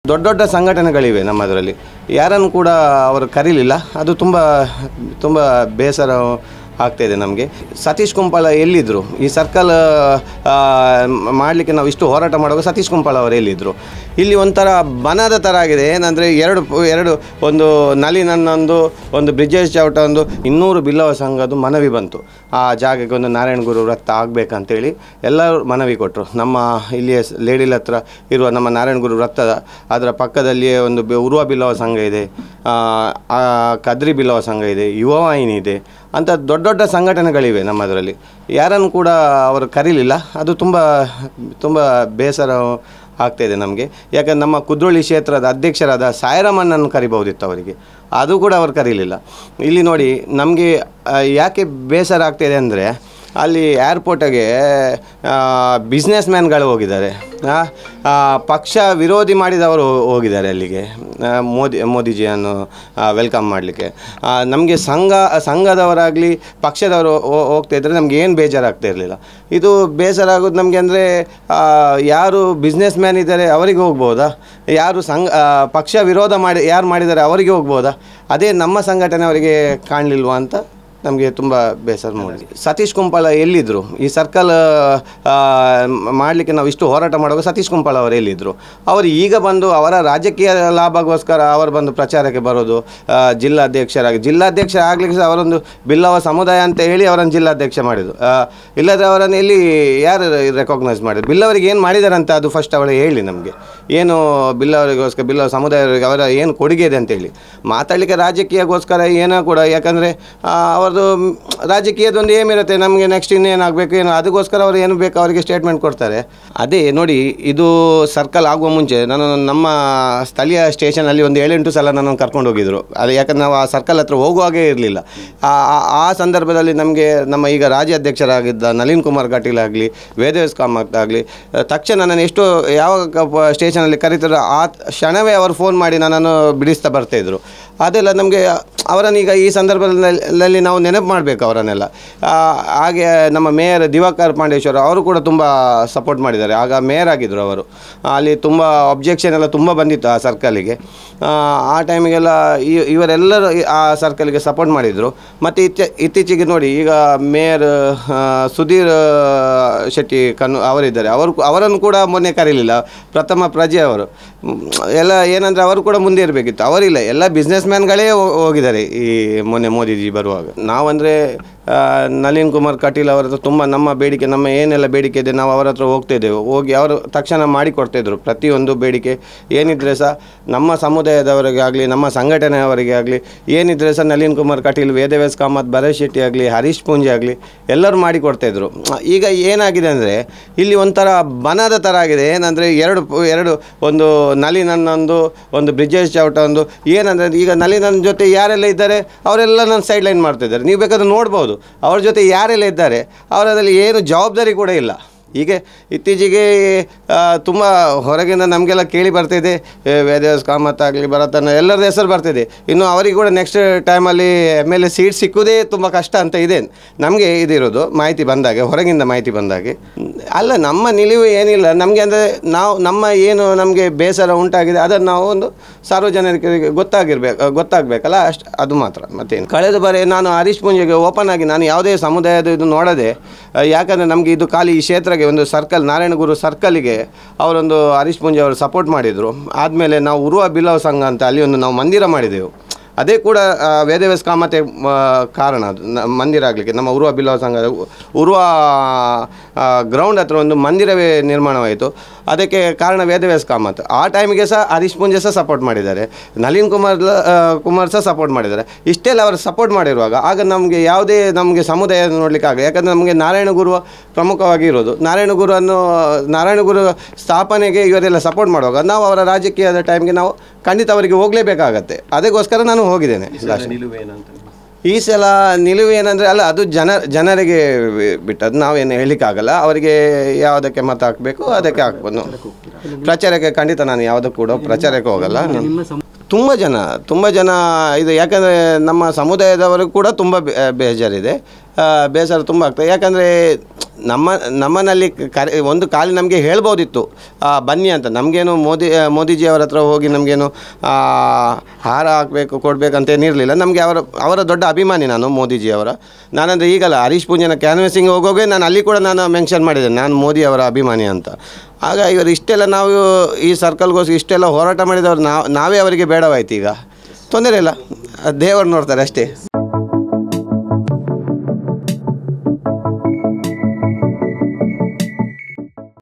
ದೊಡ್ಡ ದೊಡ್ಡ ಸಂಘಟನೆಗಳಿವೆ ನಮ್ಮದರಲ್ಲಿ, ಯಾರನ್ನು ಕೂಡ ಅವರು ಕರೀಲಿಲ್ಲ. ಅದು ತುಂಬ ಬೇಸರ ಆಗ್ತಾಯಿದೆ ನಮಗೆ. ಸತೀಶ್ ಕುಂಪಲ ಎಲ್ಲಿದ್ದರು? ಈ ಸರ್ಕಲ್ ಮಾಡಲಿಕ್ಕೆ ನಾವು ಇಷ್ಟು ಹೋರಾಟ ಮಾಡುವಾಗ ಸತೀಶ್ ಕುಂಪಲ ಅವರು ಎಲ್ಲಿದ್ದರು? ಇಲ್ಲಿ ಒಂಥರ ಬನದ ಥರ ಆಗಿದೆ. ಏನಂದರೆ ಎರಡು ಒಂದು ನಲಿನನ್ನೊಂದು, ಒಂದು ಬ್ರಿಜೇಶ್ ಚೌಟ, ಒಂದು 200 ಬಿಲ್ಲವ ಸಂಘದ್ದು ಮನವಿ ಬಂತು. ಆ ಜಾಗಕ್ಕೆ ಒಂದು ನಾರಾಯಣಗುರು ವೃತ್ತ ಆಗಬೇಕಂತೇಳಿ ಎಲ್ಲರೂ ಮನವಿ ಕೊಟ್ಟರು. ನಮ್ಮ ಇಲ್ಲಿಯ ಲೇಡಿಲ್ ಹತ್ರ ಇರುವ ನಮ್ಮ ನಾರಾಯಣಗುರು ವೃತ್ತದ ಅದರ ಪಕ್ಕದಲ್ಲಿಯೇ ಒಂದು ಉರ್ವ ಬಿಲ್ಲವ ಸಂಘ ಇದೆ, ಕದ್ರಿ ಬಿಲ್ಲವ ಸಂಘ ಇದೆ, ಯುವವಾಹಿನಿ ಇದೆ ಅಂತ ದೊಡ್ಡ ದೊಡ್ಡ ಸಂಘಟನೆಗಳಿವೆ ನಮ್ಮದರಲ್ಲಿ, ಯಾರನ್ನು ಕೂಡ ಅವರು ಕರೀಲಿಲ್ಲ. ಅದು ತುಂಬ ಬೇಸರ ಆಗ್ತಾಯಿದೆ ನಮಗೆ. ಯಾಕಂದ್ರೆ ನಮ್ಮ ಕುದ್ರೋಳಿ ಕ್ಷೇತ್ರದ ಅಧ್ಯಕ್ಷರಾದ ಸಾಯಿರಾಮಣ್ಣನ್ನು ಕರಿಬಹುದಿತ್ತು ಅವರಿಗೆ, ಅದು ಕೂಡ ಅವರು ಕರೀಲಿಲ್ಲ. ಇಲ್ಲಿ ನೋಡಿ ನಮಗೆ ಯಾಕೆ ಬೇಸರ ಆಗ್ತಾಯಿದೆ ಅಂದರೆ, ಅಲ್ಲಿ ಏರ್ಪೋರ್ಟಿಗೆ ಬಿಸ್ನೆಸ್ ಮ್ಯಾನ್ಗಳು ಹೋಗಿದ್ದಾರೆ, ಪಕ್ಷ ವಿರೋಧಿ ಮಾಡಿದವರು ಹೋಗಿದ್ದಾರೆ ಅಲ್ಲಿಗೆ ಮೋದಿಜಿಯನ್ನು ವೆಲ್ಕಮ್ ಮಾಡಲಿಕ್ಕೆ. ನಮಗೆ ಸಂಘದವರಾಗಲಿ ಪಕ್ಷದವರು ಹೋಗ್ತಾಯಿದ್ರೆ ನಮಗೆ ಏನು ಬೇಜಾರಾಗ್ತಾ ಇರಲಿಲ್ಲ. ಇದು ಬೇಸರ ಆಗೋದು ನಮಗೆ ಅಂದರೆ, ಯಾರು ಬಿಸ್ನೆಸ್ ಮ್ಯಾನ್ ಇದ್ದಾರೆ ಅವರಿಗೆ ಹೋಗ್ಬೋದಾ? ಯಾರು ಪಕ್ಷ ವಿರೋಧ ಮಾಡಿದ್ದಾರೆ ಅವರಿಗೆ ಹೋಗ್ಬೋದಾ? ಅದೇ ನಮ್ಮ ಸಂಘಟನೆ ಅವರಿಗೆ ಕಾಣಲಿಲ್ವಾ ಅಂತ ನಮಗೆ ತುಂಬ ಬೇಸರ ಮೂಡಿದೆ. ಸತೀಶ್ ಕುಂಪಲ ಎಲ್ಲಿದ್ದರು? ಈ ಸರ್ಕಲ್ ಮಾಡಲಿಕ್ಕೆ ನಾವು ಇಷ್ಟು ಹೋರಾಟ ಮಾಡುವಾಗ ಸತೀಶ್ ಕುಂಪಲ ಅವರು ಎಲ್ಲಿದ್ದರು? ಅವರು ಈಗ ಬಂದು ಅವರ ರಾಜಕೀಯ ಲಾಭಗೋಸ್ಕರ ಅವರು ಬಂದು ಪ್ರಚಾರಕ್ಕೆ ಬರೋದು. ಜಿಲ್ಲಾಧ್ಯಕ್ಷ ಆಗಲಿಕ್ಕೆ ಸಹ ಅವರೊಂದು ಬಿಲ್ಲವ ಸಮುದಾಯ ಅಂತ ಹೇಳಿ ಅವರನ್ನು ಜಿಲ್ಲಾಧ್ಯಕ್ಷ ಮಾಡಿದ್ದು. ಇಲ್ಲದ್ರೆ ಅವರನ್ನು ಎಲ್ಲಿ ಯಾರು ರೆಕಾಗ್ನೈಸ್ ಮಾಡಿದ್ರು? ಬಿಲ್ಲವರಿಗೆ ಏನು ಮಾಡಿದ್ದಾರೆ ಅಂತ ಅದು ಫಸ್ಟ್ ಅವಳು ಹೇಳಿ ನಮಗೆ. ಏನು ಬಿಲ್ಲವರಿಗೋಸ್ಕರ, ಬಿಲ್ಲವ ಸಮುದಾಯರಿಗೆ ಅವರ ಏನು ಕೊಡುಗೆ ಇದೆ ಅಂತೇಳಿ ಮಾತಾಡಲಿಕ್ಕೆ ರಾಜಕೀಯಕ್ಕೋಸ್ಕರ ಏನೋ ಕೂಡ. ಯಾಕಂದರೆ ಅವ್ರದ್ದು ರಾಜಕೀಯದೊಂದು ಏಮಿರುತ್ತೆ, ನಮಗೆ ನೆಕ್ಸ್ಟ್ ಇನ್ನೇನಾಗಬೇಕು ಏನೋ, ಅದಕ್ಕೋಸ್ಕರ ಅವರು ಏನು ಬೇಕು ಅವರಿಗೆ ಸ್ಟೇಟ್ಮೆಂಟ್ ಕೊಡ್ತಾರೆ. ಅದೇ ನೋಡಿ, ಇದು ಸರ್ಕಲ್ ಆಗುವ ಮುಂಚೆ ನಾನು ನಮ್ಮ ಸ್ಥಳೀಯ ಸ್ಟೇಷನಲ್ಲಿ ಒಂದು 7-8 ಸಲ ನನ್ನನ್ನು ಕರ್ಕೊಂಡು ಹೋಗಿದ್ರು. ಅದು ಯಾಕಂದರೆ ನಾವು ಆ ಸರ್ಕಲ್ ಹತ್ರ ಹೋಗುವಾಗೇ ಇರಲಿಲ್ಲ. ಆ ಸಂದರ್ಭದಲ್ಲಿ ನಮಗೆ ನಮ್ಮ ಈಗ ರಾಜ್ಯಾಧ್ಯಕ್ಷರಾಗಿದ್ದ ನಳಿನ್ ಕುಮಾರ್ ಕಟೀಲ್ ಆಗಲಿ, ವೇದವ್ಯಾಸ್ ಕಾಮತ್ ಆಗಲಿ, ತಕ್ಷಣ ನನ್ನನ್ನು ಎಷ್ಟು ಯಾವ ಸ್ಟೇಷನಲ್ಲಿ ಕರೀತಾರೋ ಆ ಕ್ಷಣವೇ ಅವರು ಫೋನ್ ಮಾಡಿ ನನ್ನನ್ನು ಬಿಡಿಸ್ತಾ ಬರ್ತಾಯಿದ್ರು. ಅದೆಲ್ಲ ನಮಗೆ ಅವರನ್ನು ಈಗ ಈ ಸಂದರ್ಭದಲ್ಲಿ ನಾವು ನೆನಪು ಮಾಡಬೇಕು ಅವರನ್ನೆಲ್ಲ. ಹಾಗೆ ನಮ್ಮ ಮೇಯರ್ ದಿವಾಕರ್ ಪಾಂಡೇಶ್ವರ ಅವರು ಕೂಡ ತುಂಬ ಸಪೋರ್ಟ್ ಮಾಡಿದ್ದಾರೆ. ಆಗ ಮೇಯರ್ ಆಗಿದ್ದರು ಅವರು. ಅಲ್ಲಿ ತುಂಬ ಅಬ್ಜೆಕ್ಷನ್ ಎಲ್ಲ ತುಂಬ ಬಂದಿತ್ತು ಆ ಸರ್ಕಲಿಗೆ. ಆ ಟೈಮಿಗೆಲ್ಲ ಇವರೆಲ್ಲರೂ ಆ ಸರ್ಕಲಿಗೆ ಸಪೋರ್ಟ್ ಮಾಡಿದರು. ಮತ್ತು ಇತ್ತೀಚೆಗೆ ನೋಡಿ, ಈಗ ಮೇಯರ್ ಸುಧೀರ್ ಶೆಟ್ಟಿ ಅವರಿದ್ದಾರೆ. ಅವರನ್ನು ಕೂಡ ಮೊನ್ನೆ ಕರೀಲಿಲ್ಲ. ಪ್ರಥಮ ಪ್ರಜೆ ಅವರು ಎಲ್ಲ ಏನಂದರೆ ಅವರು ಕೂಡ ಮುಂದೆ ಇರಬೇಕಿತ್ತು, ಅವರಿಲ್ಲ. ಎಲ್ಲ ಬಿಸ್ನೆಸ್ ಮ್ಯಾನ್ಗಳೇ ಹೋಗಿದ್ದಾರೆ ಈ ಮೊನ್ನೆ ಮೋದಿಜಿ ಬರುವಾಗ. ನಾವಂದರೆ ನಳಿನ್ ಕುಮಾರ್ ಕಟೀಲ್ ಅವರ ಹತ್ರ ತುಂಬ ನಮ್ಮ ಬೇಡಿಕೆ, ನಮ್ಮ ಏನೆಲ್ಲ ಬೇಡಿಕೆ ಇದೆ ನಾವು ಅವರ ಹತ್ರ ಹೋಗ್ತಾಯಿದ್ದೆವು. ಹೋಗಿ ಅವರು ತಕ್ಷಣ ಮಾಡಿಕೊಡ್ತಾಯಿದ್ರು. ಪ್ರತಿಯೊಂದು ಬೇಡಿಕೆ ಏನಿದ್ರೆ ಸಹ ನಮ್ಮ ಸಮುದಾಯದವರಿಗೆ ಆಗಲಿ, ನಮ್ಮ ಸಂಘಟನೆಯವರಿಗೆ ಆಗಲಿ ಏನಿದ್ರೆ ಸಹ ನಳಿನ್ ಕುಮಾರ್ ಕಟೀಲ್, ವೇದವ್ಯಾಸ್ ಕಾಮತ್, ಭರತ್ ಶೆಟ್ಟಿ ಆಗಲಿ, ಹರೀಶ್ ಪೂಂಜೆ ಆಗಲಿ ಎಲ್ಲರೂ ಮಾಡಿಕೊಡ್ತಾಯಿದ್ರು. ಈಗ ಏನಾಗಿದೆ ಅಂದರೆ, ಇಲ್ಲಿ ಒಂಥರ ಬನದ ಥರ ಆಗಿದೆ. ಏನಂದರೆ ಎರಡು ಒಂದು ನಲಿನನ್ನೊಂದು, ಒಂದು ಬ್ರಿಜೇಶ್ ಚೌಟ, ಒಂದು ಏನಂದರೆ ಈಗ ನಲಿನನ್ನ ಜೊತೆ ಯಾರೆಲ್ಲ ಇದ್ದಾರೆ ಅವರೆಲ್ಲ ನನ್ನ ಸೈಡ್ ಲೈನ್ ಮಾಡ್ತಿದ್ದಾರೆ. ನೀವು ಬೇಕಾದ್ರೆ ನೋಡ್ಬೋದು ಅವ್ರ ಜೊತೆ ಯಾರೆಲ್ಲ ಇದ್ದಾರೆ. ಅವರಲ್ಲಿ ಏನು ಜವಾಬ್ದಾರಿ ಕೂಡ ಇಲ್ಲ. ಹೀಗೆ ಇತ್ತೀಚೆಗೆ ತುಂಬ ಹೊರಗಿಂದ ನಮಗೆಲ್ಲ ಕೇಳಿ ಬರ್ತಿದೆ, ವೇದವ್ಯಾಸ್ ಕಾಮತ್ ಆಗಲಿ, ಭರತನ ಎಲ್ಲರದ್ದು ಹೆಸರು ಬರ್ತಿದೆ. ಇನ್ನು ಅವರಿಗೆ ಕೂಡ ನೆಕ್ಸ್ಟ್ ಟೈಮಲ್ಲಿ MLA ಸೀಟ್ ಸಿಕ್ಕುವುದೇ ತುಂಬ ಕಷ್ಟ ಅಂತ ಇದೆ ನಮಗೆ ಇದಿರೋದು ಮಾಹಿತಿ ಬಂದಾಗೆ, ಹೊರಗಿಂದ ಮಾಹಿತಿ ಬಂದಾಗೆ. ಅಲ್ಲ, ನಮ್ಮ ನಿಲುವು ಏನಿಲ್ಲ ನಮಗೆ. ಅಂದರೆ ನಮ್ಮ ಏನು ನಮಗೆ ಬೇಸರ ಉಂಟಾಗಿದೆ ಅದನ್ನು ನಾವು ಒಂದು ಸಾರ್ವಜನಿಕರಿಗೆ ಗೊತ್ತಾಗಬೇಕಲ್ಲ, ಅದು ಮಾತ್ರ. ಮತ್ತೇನು. ಕಳೆದ ಬಾರಿ ನಾನು ಹರೀಶ್ ಪೂಂಜೆಗೆ ಓಪನ್ ಆಗಿ ನಾನು ಯಾವುದೇ ಸಮುದಾಯದ ಇದು ನೋಡದೆ, ಯಾಕಂದರೆ ನಮಗೆ ಇದು ಖಾಲಿ ಈ ಕ್ಷೇತ್ರಕ್ಕೆ ಒಂದು ಸರ್ಕಲ್, ನಾರಾಯಣಗುರು ಸರ್ಕಲಿಗೆ ಅವರೊಂದು ಹರೀಶ್ ಪೂಂಜೆ ಅವರು ಸಪೋರ್ಟ್ ಮಾಡಿದರು. ಆದಮೇಲೆ ನಾವು ಉರ್ವ ಬಿಲ್ಲವ ಸಂಘ ಅಂತ ಅಲ್ಲಿ ಒಂದು ನಾವು ಮಂದಿರ ಮಾಡಿದೆವು. ಅದೇ ಕೂಡ ವೇದವ್ಯಾಸ್ ಕಾಮತೆ ಕಾರಣ ಅದು ಮಂದಿರ ಆಗಲಿಕ್ಕೆ. ನಮ್ಮ ಉರ್ವ ಬಿಲ್ಲವ ಸಂಘ ಉರ್ವ ಗ್ರೌಂಡ್ ಹತ್ರ ಒಂದು ಮಂದಿರವೇ ನಿರ್ಮಾಣವಾಯಿತು. ಅದಕ್ಕೆ ಕಾರಣ ವೇದವ್ಯಾಸ್ ಕಾಮತ್. ಆ ಟೈಮಿಗೆ ಸಹ ಹರೀಶ್ ಪೂಂಜೆ ಸಹ ಸಪೋರ್ಟ್ ಮಾಡಿದ್ದಾರೆ, ನಳಿನ್ ಕುಮಾರ್ ಸಹ ಸಪೋರ್ಟ್ ಮಾಡಿದ್ದಾರೆ. ಇಷ್ಟೆಲ್ಲ ಅವರು ಸಪೋರ್ಟ್ ಮಾಡಿರುವಾಗ ಆಗ ನಮಗೆ ಸಮುದಾಯ ನೋಡಲಿಕ್ಕೆ ಆಗಲಿ. ಯಾಕಂದರೆ ನಮಗೆ ನಾರಾಯಣಗುರು ಪ್ರಮುಖವಾಗಿ ಇರೋದು. ನಾರಾಯಣಗುರು ಸ್ಥಾಪನೆಗೆ ಇವರೆಲ್ಲ ಸಪೋರ್ಟ್ ಮಾಡುವಾಗ ನಾವು ಅವರ ರಾಜಕೀಯದ ಟೈಮ್ಗೆ ನಾವು ಖಂಡಿತ ಅವರಿಗೆ ಹೋಗಲೇಬೇಕಾಗತ್ತೆ. ಅದಕ್ಕೋಸ್ಕರ ನಾನು ಹೋಗಿದ್ದೇನೆ. ಈ ಸಲ ನಿಲುವು ಏನಂದರೆ, ಅಲ್ಲ ಅದು ಜನರಿಗೆ ಬಿಟ್ಟದ್ದು, ನಾವೇನು ಹೇಳಲಿಕ್ಕಾಗಲ್ಲ. ಅವರಿಗೆ ಯಾವುದಕ್ಕೆ ಮತ ಹಾಕಬೇಕು ಅದಕ್ಕೆ ಹಾಕ್ಬೋದು. ಪ್ರಚಾರಕ್ಕೆ ಖಂಡಿತ ನಾನು ಯಾವುದಕ್ಕೂ ಕೂಡ ಪ್ರಚಾರಕ್ಕೆ ಹೋಗಲ್ಲ. ತುಂಬ ಜನ ಇದು, ಯಾಕಂದರೆ ನಮ್ಮ ಸಮುದಾಯದವರು ಕೂಡ ತುಂಬ ಬೇಜಾರಿದೆ, ಬೇಸರ ತುಂಬ ಆಗ್ತದೆ. ಯಾಕಂದರೆ ನಮ್ಮನಲ್ಲಿ ಒಂದು ಕಾಲಿ ನಮಗೆ ಹೇಳ್ಬೋದಿತ್ತು ಬನ್ನಿ ಅಂತ. ನಮಗೇನು ಮೋದಿಜಿಯವರ ಹತ್ರ ಹೋಗಿ ನಮಗೇನು ಹಾರ ಹಾಕಬೇಕು ಕೊಡಬೇಕಂತೇನಿರಲಿಲ್ಲ. ನಮಗೆ ಅವರ ದೊಡ್ಡ ಅಭಿಮಾನಿ ನಾನು ಮೋದಿಜಿಯವರ. ನಾನಂದರೆ ಈಗಲ್ಲ ಹರೀಶ್ ಪೂಂಜನ ಕ್ಯಾನ್ವಸಿಂಗ್ ಹೋಗೋಗೆ ನಾನು ಅಲ್ಲಿ ಕೂಡ ನಾನು ಮೆನ್ಷನ್ ಮಾಡಿದ್ದೇನೆ ನಾನು ಮೋದಿಯವರ ಅಭಿಮಾನಿ ಅಂತ. ಆಗ ಇವರು ಇಷ್ಟೆಲ್ಲ ನಾವು ಈ ಸರ್ಕಲ್ಗೋಸ್ಕರ ಇಷ್ಟೆಲ್ಲ ಹೋರಾಟ ಮಾಡಿದವರು ನಾವೇ ಅವರಿಗೆ ಬೇಡವಾಯ್ತು. ಈಗ ತೊಂದರೆ ಇಲ್ಲ, ದೇವರು ನೋಡ್ತಾರೆ ಅಷ್ಟೇ.